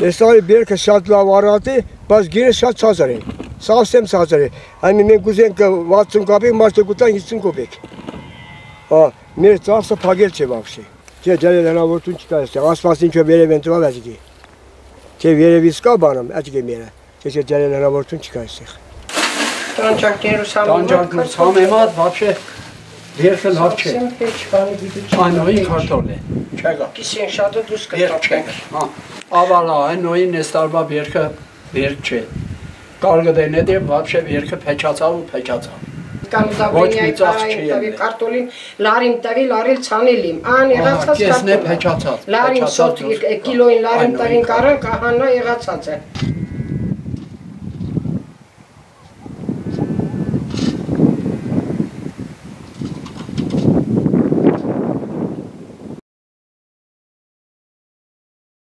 Estari berke şatla varati, bas gire şat sazare. Savsem sazare. Hani men kuzen ka vatsun kapı maçta kutan gitsin köpek. Ha, mer tarsa pagelçe vapşi. Te celelena vortun çıkarsa. Asfasın çö bere benti var azgi. Te vere viska banam azgi mera. Te celelena vortun çıkarsa. Tanjak samemat вообще верхе лавче. Айнои картофеля. Чега. Кисен шада дуска картофеля. Авала айнои нестарба верхе верче. Каргадене де вообще верхе печацав печацав. Կամզաբենյայի կարտոլին լարին տավի լարիլ ցանելիմ ան եղացած կարտոլ լարին սոտ կիլոին լարին տավին կարան կահանա եղացած է